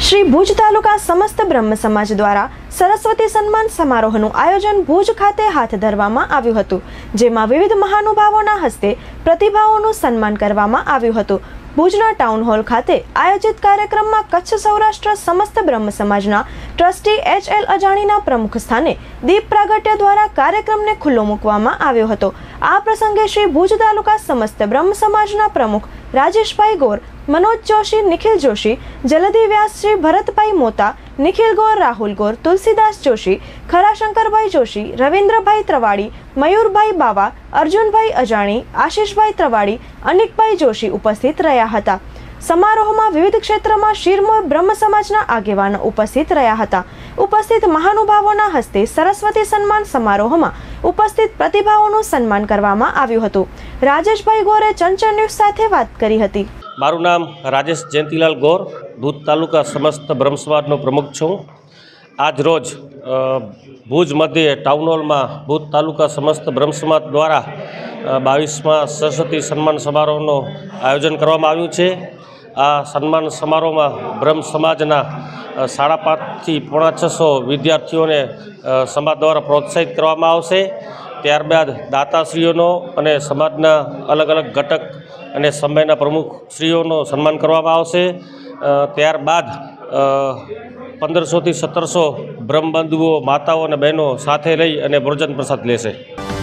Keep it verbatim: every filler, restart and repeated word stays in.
શ્રી ભુજ તાલુકા સમસ્ત બ્રહ્મ સમાજ દ્વારા સરસ્વતી સન્માન સમારોહનું આયોજન ભુજ ખાતે હાથ ધરવામાં આવ્યું હતું, જેમાં વિવિધ મહાનુભાવોના હસ્તે પ્રતિભાઓનું સન્માન કરવામાં આવ્યું હતું। ભુજના ટાઉન હોલ ખાતે આયોજિત કાર્યક્રમમાં કચ્છ સૌરાષ્ટ્ર સમસ્ત બ્રહ્મ સમાજના ટ્રસ્ટી એચ એલ અજાણીના પ્રમુખ સ્થાને દીપ પ્રાગટ્ય દ્વારા કાર્યક્રમને ખુલ્લો મૂકવામાં આવ્યો હતો। આ પ્રસંગે શ્રી ભુજ તાલુકા સમસ્ત બ્રહ્મ સમાજના પ્રમુખ રાજેશભાઈ ગોર, मनोज जोशी, निखिल जोशी, जलधी व्यास, श्री भरतभाई मोता, निखिल गौर, राहुल गौर, तुलसीदास जोशी, खराशंकर भाई जोशी, रविंद्र भाई त्रिवाड़ी, मयूर भाई बावा, अर्जुन भाई अजाणी, आशीष भाई त्रिवाड़ी, अनिक भाई जोशी उपस्थित रह्या हता। समारोह में विविध क्षेत्र में शिरमोर ब्रह्म समाजना आगेवानो उपस्थित रह्या हता। उपस्थित महानुभावोना हस्ते सरस्वती सन्मान समारोह में उपस्थित प्रतिभाओनुं सन्मान करवामां आव्युं हतुं। राजेशभाई गोरे चंचल न्यूज साथे वात करी हती। मारू नाम राजेश जयंतीलाल गौर, भूज तालुका समस्त ब्रह्म समाजनो प्रमुख छूँ। आज रोज भूज मध्य टाउन हॉल में भूज तालुका समस्त ब्रह्म समाज द्वारा बावीसमा सरस्वती सन्मान समारोहનું आयोजन કરવામાં આવ્યું છે। आ सन्मान समारोह में ब्रह्म समाजना साढ़ा पांच थी पौना छसो विद्यार्थीओने समाज द्वारा प्रोत्साहित करवामां आवशे। त्यारबाद दाताश्रीओनो अने समाजना अलग अलग घटक अने समयना प्रमुखश्रीओनो सन्मान करवामां आवशे। त्यारबाद पंदरसो थी सत्तरसो ब्रह्मबंधुओ माताओं अने बहनों साथे रही अने भोजन प्रसाद लेशे।